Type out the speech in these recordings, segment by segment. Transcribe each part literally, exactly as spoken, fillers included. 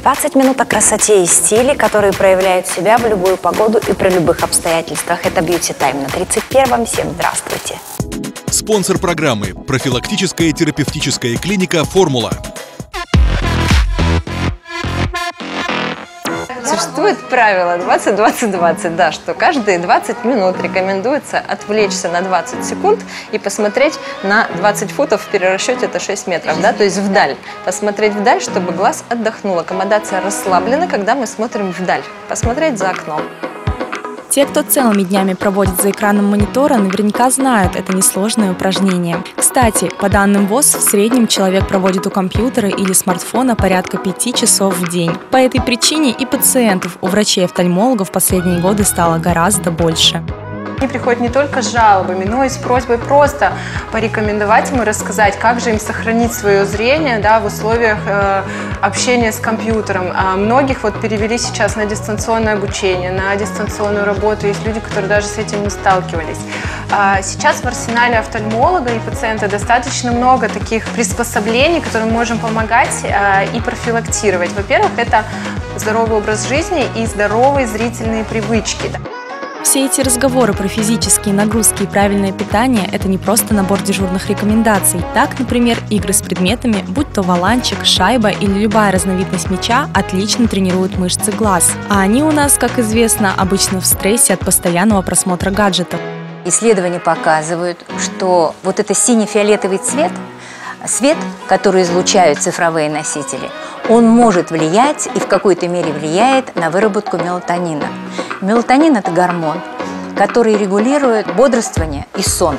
двадцать минут о красоте и стиле, которые проявляют себя в любую погоду и при любых обстоятельствах. Это Beauty Time на тридцать первом. Всем здравствуйте. Спонсор программы – профилактическая терапевтическая клиника «Формула». Существует правило двадцать двадцать двадцать, да, что каждые двадцать минут рекомендуется отвлечься на двадцать секунд и посмотреть на двадцать футов, в перерасчете это шесть метров, да, то есть вдаль. Посмотреть вдаль, чтобы глаз отдохнул. Аккомодация расслаблена, когда мы смотрим вдаль. Посмотреть за окном. Те, кто целыми днями проводит за экраном монитора, наверняка знают это несложное упражнение. Кстати, по данным ВОЗ, в среднем человек проводит у компьютера или смартфона порядка пяти часов в день. По этой причине и пациентов у врачей-офтальмологов в последние годы стало гораздо больше. Они приходят не только с жалобами, но и с просьбой просто порекомендовать им и рассказать, как же им сохранить свое зрение, да, в условиях э, общения с компьютером. А многих вот перевели сейчас на дистанционное обучение, на дистанционную работу. Есть люди, которые даже с этим не сталкивались. А сейчас в арсенале офтальмолога и пациента достаточно много таких приспособлений, которым мы можем помогать э, и профилактировать. Во-первых, это здоровый образ жизни и здоровые зрительные привычки. Все эти разговоры про физические нагрузки и правильное питание – это не просто набор дежурных рекомендаций. Так, например, игры с предметами, будь то валанчик, шайба или любая разновидность мяча, отлично тренируют мышцы глаз. А они у нас, как известно, обычно в стрессе от постоянного просмотра гаджетов. Исследования показывают, что вот это сине-фиолетовый цвет, свет, который излучают цифровые носители, он может влиять и в какой-то мере влияет на выработку мелатонина. Мелатонин – это гормон, который регулирует бодрствование и сон.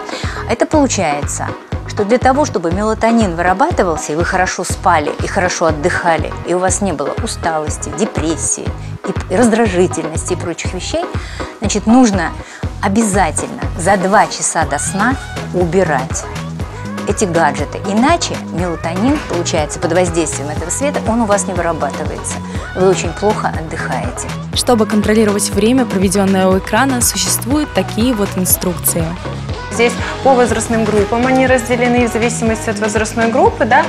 Это получается, что для того, чтобы мелатонин вырабатывался, и вы хорошо спали, и хорошо отдыхали, и у вас не было усталости, депрессии, и раздражительности и прочих вещей, значит, нужно обязательно за два часа до сна убирать эти гаджеты. Иначе мелатонин, получается, под воздействием этого света, он у вас не вырабатывается. Вы очень плохо отдыхаете. Чтобы контролировать время, проведенное у экрана, существуют такие вот инструкции. Здесь по возрастным группам они разделены, в зависимости от возрастной группы, да,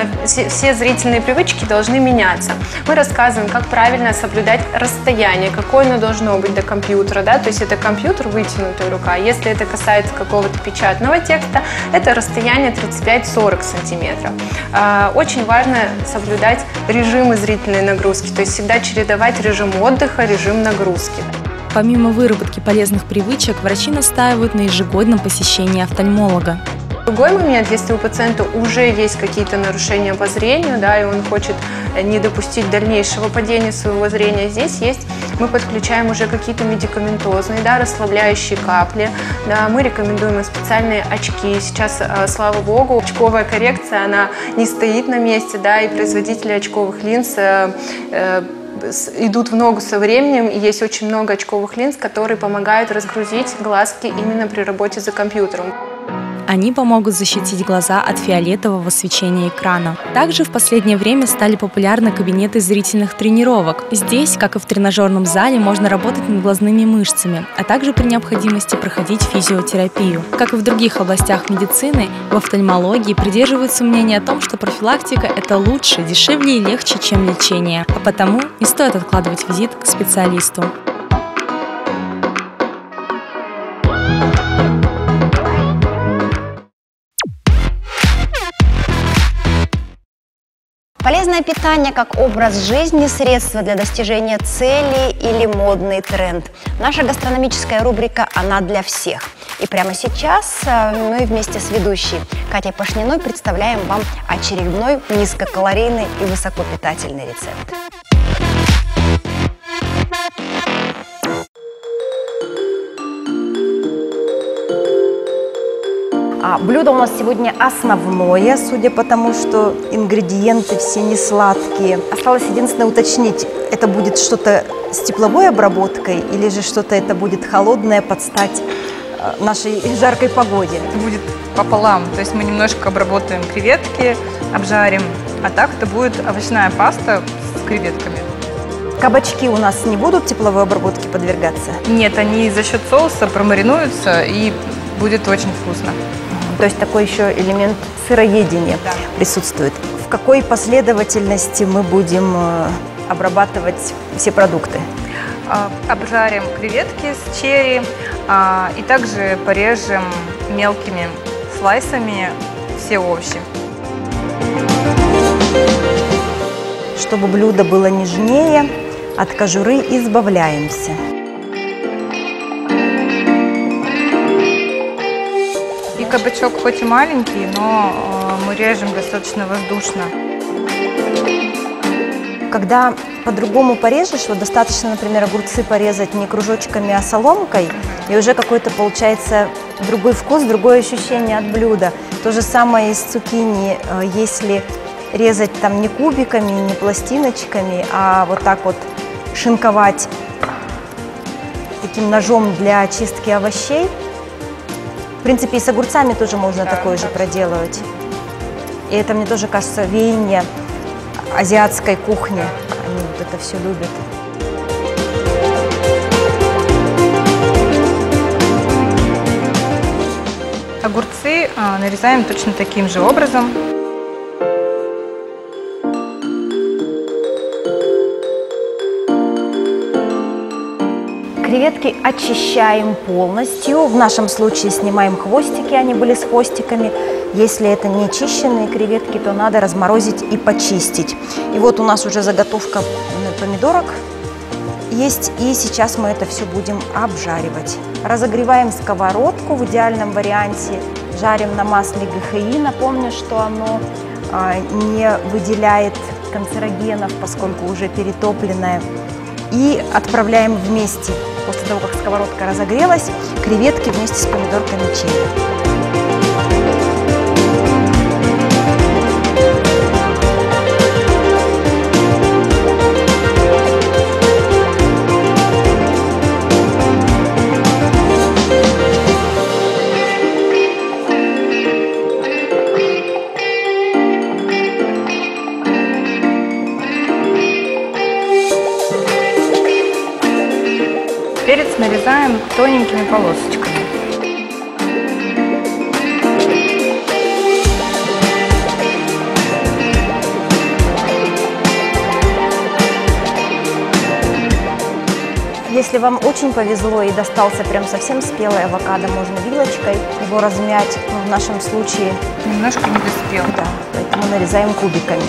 все зрительные привычки должны меняться. Мы рассказываем, как правильно соблюдать расстояние, какое оно должно быть до компьютера, да, то есть это компьютер, вытянутая рука. Если это касается какого-то печатного текста, это расстояние тридцать пять сорок сантиметров. Очень важно соблюдать режимы зрительной нагрузки, то есть всегда чередовать режим отдыха, режим нагрузки. Помимо выработки полезных привычек, врачи настаивают на ежегодном посещении офтальмолога. Другой момент, если у пациента уже есть какие-то нарушения по зрению, да, и он хочет не допустить дальнейшего падения своего зрения, здесь есть, мы подключаем уже какие-то медикаментозные, да, расслабляющие капли, да, мы рекомендуем специальные очки. Сейчас, слава богу, очковая коррекция, она не стоит на месте, да, и производители очковых линз э, э, идут в ногу со временем, и есть очень много очковых линз, которые помогают разгрузить глазки именно при работе за компьютером. Они помогут защитить глаза от фиолетового свечения экрана. Также в последнее время стали популярны кабинеты зрительных тренировок. Здесь, как и в тренажерном зале, можно работать над глазными мышцами, а также при необходимости проходить физиотерапию. Как и в других областях медицины, в офтальмологии придерживаются мнения о том, что профилактика – это лучше, дешевле и легче, чем лечение. А потому не стоит откладывать визит к специалисту. Полезное питание как образ жизни, средство для достижения цели или модный тренд. Наша гастрономическая рубрика «Она для всех». И прямо сейчас мы вместе с ведущей Катей Пашниной представляем вам очередной низкокалорийный и высокопитательный рецепт. А блюдо у нас сегодня основное, судя по тому, что ингредиенты все не сладкие. Осталось единственное уточнить, это будет что-то с тепловой обработкой или же что-то это будет холодное под стать нашей жаркой погоде? Это будет пополам, то есть мы немножко обработаем креветки, обжарим, а так это будет овощная паста с креветками. Кабачки у нас не будут тепловой обработке подвергаться? Нет, они за счет соуса промаринуются и будет очень вкусно. То есть такой еще элемент сыроедения, да, присутствует в какой последовательности мы будем обрабатывать все продукты? Обжарим креветки с черри и также порежем мелкими слайсами все овощи. Чтобы блюдо было нежнее, от кожуры избавляемся. И кабачок хоть и маленький, но мы режем достаточно воздушно. Когда по-другому порежешь, вот достаточно, например, огурцы порезать не кружочками, а соломкой, и уже какой-то получается другой вкус, другое ощущение от блюда. То же самое и с цукини, если резать там не кубиками, не пластиночками, а вот так вот шинковать таким ножом для очистки овощей. В принципе, и с огурцами тоже можно да, такое да. же проделывать. И это, мне тоже кажется, веяние азиатской кухни. Они вот это все любят. Огурцы нарезаем точно таким же образом. Креветки очищаем полностью. В нашем случае снимаем хвостики, они были с хвостиками. Если это не чищенные креветки, то надо разморозить и почистить. И вот у нас уже заготовка помидорок есть. И сейчас мы это все будем обжаривать. Разогреваем сковородку в идеальном варианте. Жарим на масле ГХИ. Напомню, что оно а, не выделяет канцерогенов, поскольку уже перетопленное. И отправляем вместе, после того, как сковородка разогрелась, креветки вместе с помидорками черри. Перец нарезаем тоненькими полосочками. Если вам очень повезло и достался прям совсем спелый авокадо, можно вилочкой его размять. Но в нашем случае немножко не доспел. Да, поэтому нарезаем кубиками.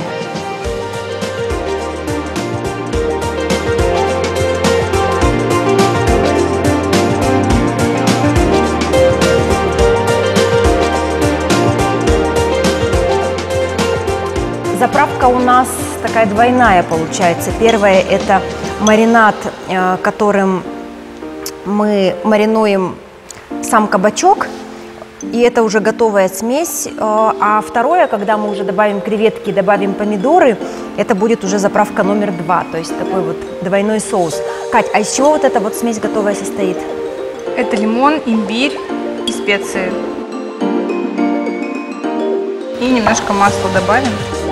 Заправка у нас такая двойная получается. Первое – это маринад, которым мы маринуем сам кабачок, и это уже готовая смесь. А второе, когда мы уже добавим креветки, добавим помидоры, это будет уже заправка номер два, то есть такой вот двойной соус. Кать, а из чего вот эта вот смесь готовая состоит? Это лимон, имбирь и специи. И немножко масла добавим.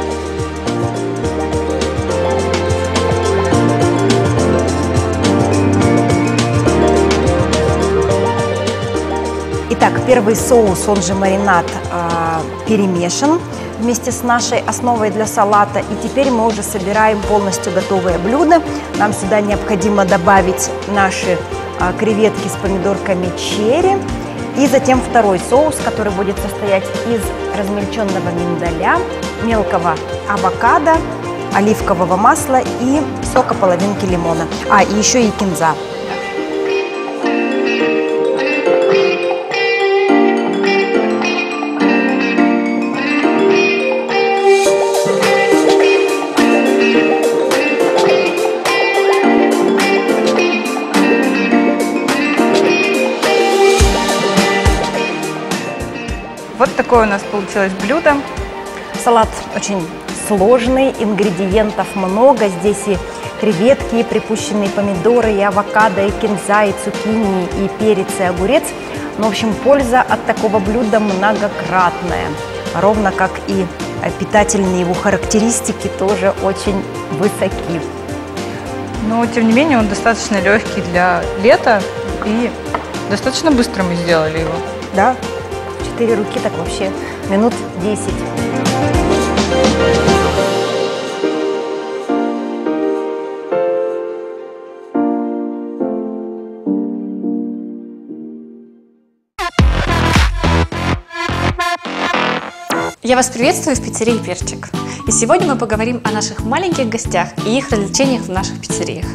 Итак, первый соус, он же маринад, э, перемешан вместе с нашей основой для салата. И теперь мы уже собираем полностью готовое блюдо. Нам сюда необходимо добавить наши э, креветки с помидорками черри. И затем второй соус, который будет состоять из размельченного миндаля, мелкого авокадо, оливкового масла и сока половинки лимона. А, и еще и кинза. Вот такое у нас получилось блюдо. Салат очень сложный, ингредиентов много. Здесь и креветки, и припущенные помидоры, и авокадо, и кинза, и цукини, и перец, и огурец. Но, в общем, польза от такого блюда многократная. Ровно как и питательные его характеристики тоже очень высоки. Но, тем не менее, он достаточно легкий для лета, и достаточно быстро мы сделали его. Да. Четыре руки, так вообще минут десять. Я вас приветствую в пиццерии «Перчик». И сегодня мы поговорим о наших маленьких гостях и их развлечениях в наших пиццериях.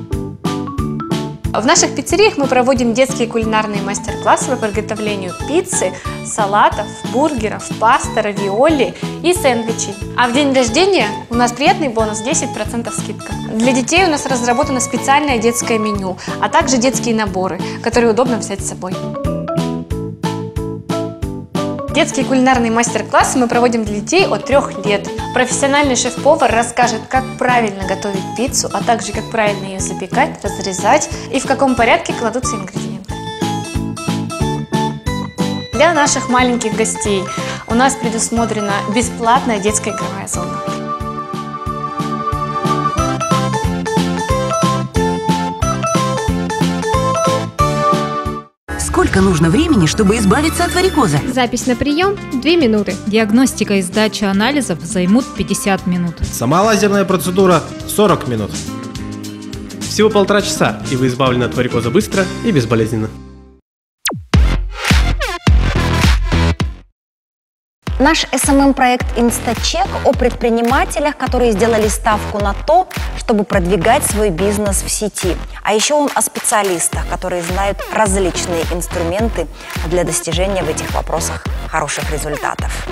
В наших пиццериях мы проводим детские кулинарные мастер-классы по приготовлению пиццы, салатов, бургеров, пасты, равиоли и сэндвичей. А в день рождения у нас приятный бонус десять процентов скидка. Для детей у нас разработано специальное детское меню, а также детские наборы, которые удобно взять с собой. Детские кулинарные мастер-классы мы проводим для детей от трех лет. Профессиональный шеф-повар расскажет, как правильно готовить пиццу, а также как правильно ее запекать, разрезать и в каком порядке кладутся ингредиенты. Для наших маленьких гостей у нас предусмотрена бесплатная детская игровая зона. Сколько нужно времени, чтобы избавиться от варикоза? Запись на прием – две минуты. Диагностика и сдача анализов займут пятьдесят минут. Сама лазерная процедура – сорок минут. Всего полтора часа, и вы избавлены от варикоза быстро и безболезненно. Наш эс эм эм-проект «Инстачек» о предпринимателях, которые сделали ставку на то, чтобы продвигать свой бизнес в сети. А еще он о специалистах, которые знают различные инструменты для достижения в этих вопросах хороших результатов.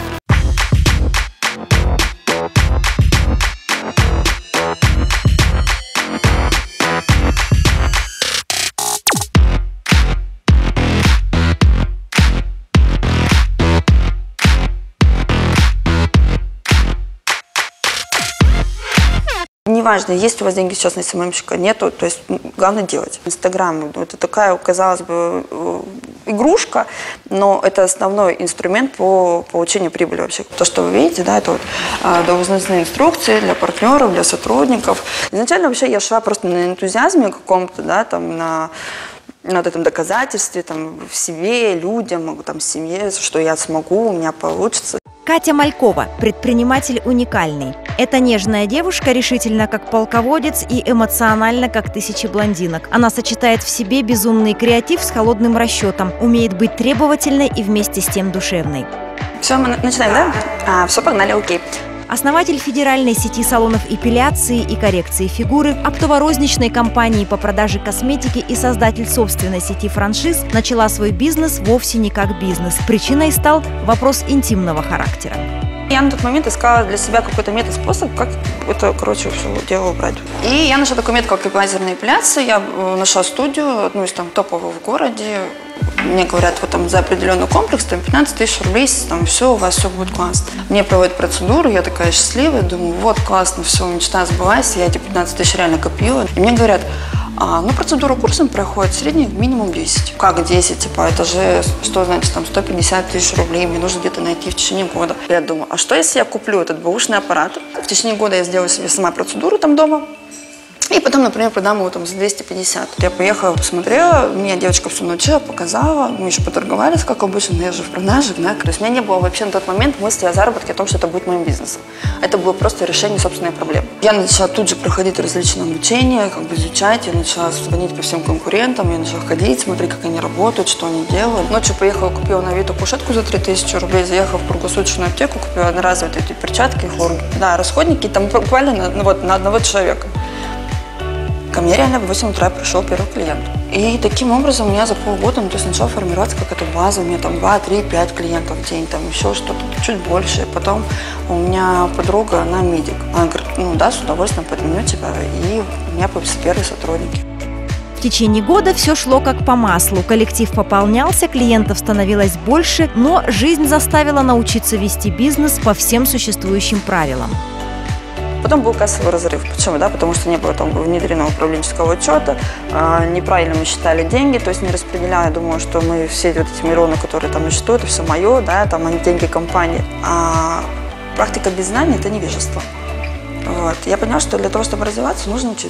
Неважно, есть у вас деньги сейчас на эс эм эм-щика, нету, то есть главное делать. Инстаграм – это такая, казалось бы, игрушка, но это основной инструмент по получению прибыли вообще. То, что вы видите, да, это вот должностные инструкции для партнеров, для сотрудников. Изначально вообще я шла просто на энтузиазме каком-то, да, там, на, на вот этом доказательстве, там, в себе, людям, там, семье, что я смогу, у меня получится. Катя Малькова – предприниматель уникальный. Эта нежная девушка решительно как полководец и эмоционально как тысячи блондинок. Она сочетает в себе безумный креатив с холодным расчетом, умеет быть требовательной и вместе с тем душевной. Все, мы начинаем, да? А, все, погнали, окей. Основатель федеральной сети салонов эпиляции и коррекции фигуры, оптово-розничной компании по продаже косметики и создатель собственной сети франшиз начала свой бизнес вовсе не как бизнес. Причиной стал вопрос интимного характера. Я на тот момент искала для себя какой-то метод-способ, как это, короче, все дело убрать. И я нашла такой метод, как лазерная эпиляция. Я нашла студию, одну из там топовых в городе. Мне говорят, вот там за определенный комплекс, там пятнадцать тысяч рублей, там все, у вас все будет классно. Мне проводят процедуру, я такая счастливая, думаю, вот классно, все, мечта сбылась, я эти пятнадцать тысяч реально копила. И мне говорят, а, ну процедура курсом проходит, средний минимум десять. Как десять? Типа, это же, что значит, там сто пятьдесят тысяч рублей, мне нужно где-то найти в течение года. Я думаю, а что если я куплю этот бэушный аппарат? В течение года я сделаю себе сама процедуру там дома. И потом, например, продам его там за двести пятьдесят. Я поехала, посмотрела, меня девочка все научила, показала, мы еще поторговались, как обычно, но я же в продаже, да, то есть у меня не было вообще на тот момент мысли о заработке, о том, что это будет моим бизнесом. Это было просто решение собственной проблемы. Я начала тут же проходить различные обучения, как бы изучать, я начала звонить по всем конкурентам, я начала ходить, смотреть, как они работают, что они делают. Ночью поехала, купила на Авито кушетку за три тысячи рублей, заехала в круглосуточную аптеку, купила одноразовые эти перчатки, хлорки, да, расходники, там буквально на, ну, вот, на одного человека. Ко мне реально в восемь утра пришел первый клиент. И таким образом у меня за полгода, ну, то есть начала формироваться какая-то база, у меня там два, три, пять клиентов в день, там еще что-то, чуть больше. Потом у меня подруга, она медик. Она говорит, ну да, с удовольствием подменю тебя. И у меня появились первые сотрудники. В течение года все шло как по маслу. Коллектив пополнялся, клиентов становилось больше, но жизнь заставила научиться вести бизнес по всем существующим правилам. Потом был кассовый разрыв. Почему? Да? Потому что не было там внедренного управленческого учета, э, неправильно мы считали деньги, то есть не распределяя. Я думаю, что мы все вот эти миллионы, которые там на счету, это все мое, да, там они деньги компании. А практика без знаний – это невежество. Вот. Я поняла, что для того, чтобы развиваться, нужно учиться.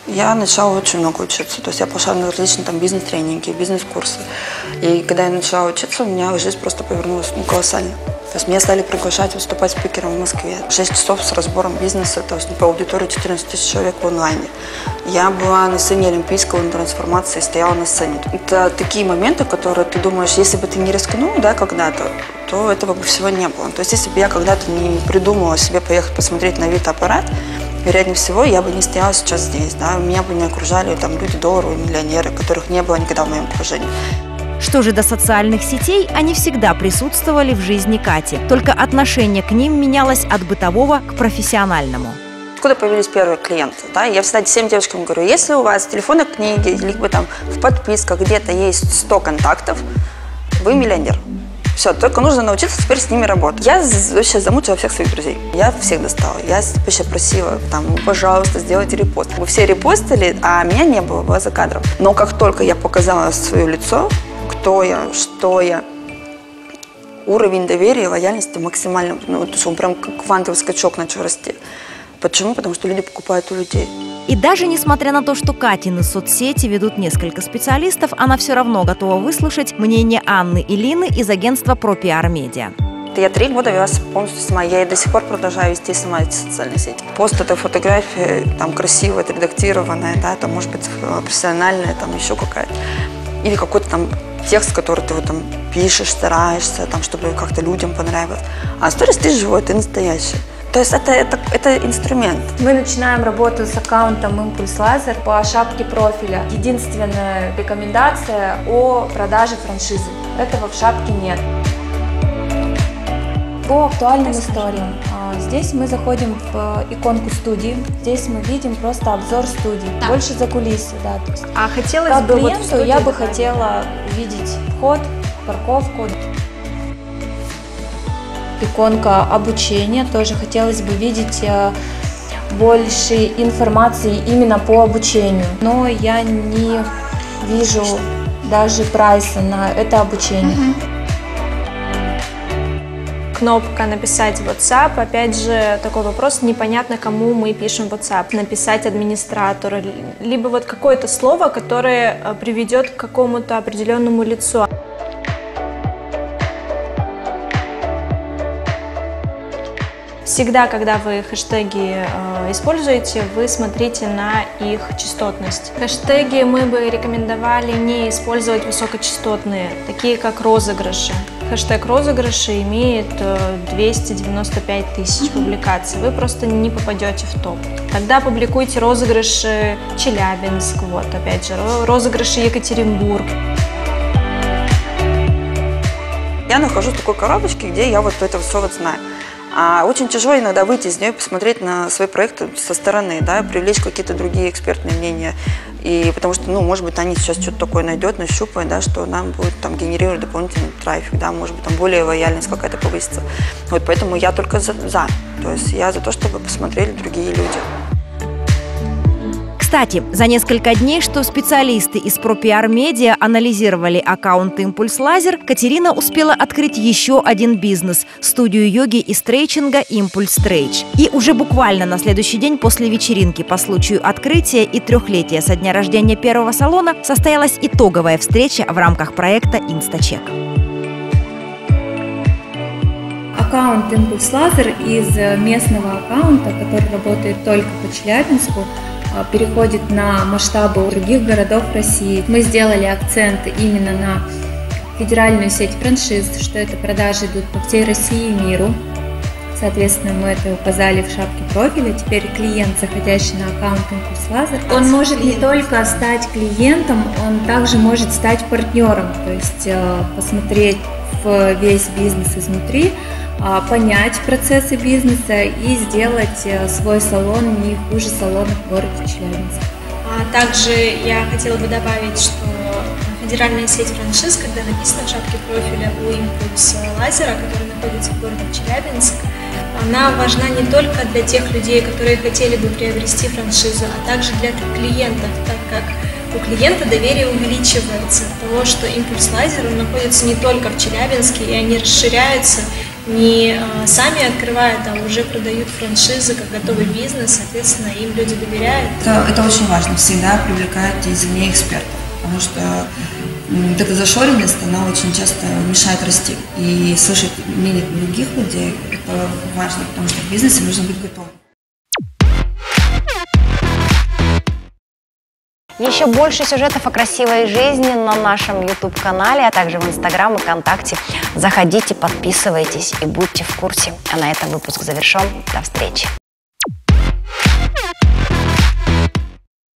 Я начала очень много учиться. То есть я пошла на различные там бизнес-тренинги, бизнес-курсы. И когда я начала учиться, у меня жизнь просто повернулась ну, колоссально. То есть меня стали приглашать выступать спикером в Москве. Шесть часов с разбором бизнеса, то есть по аудитории четырнадцать тысяч человек в онлайне. Я была на сцене Олимпийского на трансформации, стояла на сцене. Это такие моменты, которые ты думаешь, если бы ты не рискнул, да, когда-то, то этого бы всего не было. То есть если бы я когда-то не придумала себе поехать посмотреть на вид-аппарат, вероятнее всего, я бы не стояла сейчас здесь, да, меня бы не окружали там люди долларовые, миллионеры, которых не было никогда в моем окружении. Что же до социальных сетей, они всегда присутствовали в жизни Кати, только отношение к ним менялось от бытового к профессиональному. Откуда появились первые клиенты? Да? Я всегда всем девушкам говорю, если у вас в телефонной книге, либо там в подписках где-то есть сто контактов, вы миллионер. Все, только нужно научиться теперь с ними работать. Я вообще замучила всех своих друзей. Я всех достала. Я вообще просила, там, пожалуйста, сделайте репост. Вы все репостили, а меня не было, было за кадром. Но как только я показала свое лицо, кто я, что я, уровень доверия и лояльности максимально, ну, то есть он прям как квантовый скачок начал расти. Почему? Потому что люди покупают у людей. И даже несмотря на то, что Катины соцсети ведут несколько специалистов, она все равно готова выслушать мнение Анны и Лины из агентства ProPR Media. Я три года вела полностью сама. Я и до сих пор продолжаю вести сама эти социальные сети. Пост — это фотография, там красивая, отредактированная, да, там может быть профессиональная, там еще какая-то. Или какой-то там текст, который ты вот там пишешь, стараешься, там, чтобы как-то людям понравилось. А сторис ты живой, ты настоящий. То есть это, это, это инструмент. Мы начинаем работу с аккаунтом Impulse Laser по шапке профиля. Единственная рекомендация о продаже франшизы. Этого в шапке нет. По актуальным историям. Здесь мы заходим в иконку студии. Здесь мы видим просто обзор студии. Да. Больше за кулисы, да. То есть, а хотелось как бы клиенту вот я бы хотела увидеть вход, парковку. Иконка обучения. Тоже хотелось бы видеть больше информации именно по обучению. Но я не вижу даже прайса на это обучение. Угу. Кнопка «Написать в WhatsApp». Опять же, такой вопрос, непонятно, кому мы пишем в WhatsApp. Написать администратору, либо вот какое-то слово, которое приведет к какому-то определенному лицу. Всегда, когда вы хэштеги э, используете, вы смотрите на их частотность. Хэштеги мы бы рекомендовали не использовать высокочастотные, такие как розыгрыши. Хэштег розыгрыши имеет э, двести девяносто пять тысяч публикаций. Вы просто не попадете в топ. Тогда публикуйте розыгрыши Челябинск, вот опять же, розыгрыши Екатеринбург. Я нахожусь в такой коробочке, где я вот это все вот знаю. А очень тяжело иногда выйти из нее, посмотреть на свои проекты со стороны, да, привлечь какие-то другие экспертные мнения. И потому что, ну, может быть, они сейчас что-то такое найдет, нащупает, да, что нам будет там генерировать дополнительный трафик, да, может быть, там более лояльность какая-то повысится. Вот поэтому я только за, за. То есть я за то, чтобы посмотрели другие люди. Кстати, за несколько дней, что специалисты из ProPR Media анализировали аккаунт Impulse Laser, Катерина успела открыть еще один бизнес – студию йоги и стрейчинга Impulse Stretch. И уже буквально на следующий день после вечеринки по случаю открытия и трехлетия со дня рождения первого салона состоялась итоговая встреча в рамках проекта InstaCheck. Аккаунт Impulse Laser из местного аккаунта, который работает только по Челябинску, переходит на масштабы других городов России. Мы сделали акцент именно на федеральную сеть франшиз, что это продажи идут по всей России и миру. Соответственно, мы это указали в шапке профиля. Теперь клиент, заходящий на аккаунт Impulse Laser, он может не только стать клиентом, он также может стать партнером, то есть посмотреть в весь бизнес изнутри, понять процессы бизнеса и сделать свой салон не хуже салона в городе Челябинск. А также я хотела бы добавить, что федеральная сеть франшиз, когда написано в шапке профиля у Impulse Laser, который находится в городе Челябинск, она важна не только для тех людей, которые хотели бы приобрести франшизу, а также для клиентов, так как у клиента доверие увеличивается от того, что Impulse Laser находится не только в Челябинске, и они расширяются не сами открывают, а уже продают франшизы как готовый бизнес, соответственно, им люди доверяют. Это, это очень важно, всегда привлекать извне экспертов, потому что вот эта зашоренность, она очень часто мешает расти. И слышать мнение других людей – это важно, потому что в бизнесе нужно быть готовым. Еще больше сюжетов о красивой жизни на нашем YouTube-канале, а также в Instagram и ВКонтакте. Заходите, подписывайтесь и будьте в курсе. А на этом выпуск завершен. До встречи.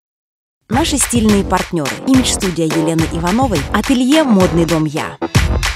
Наши стильные партнеры. Имидж-студия Елены Ивановой. Ателье «Модный дом Я».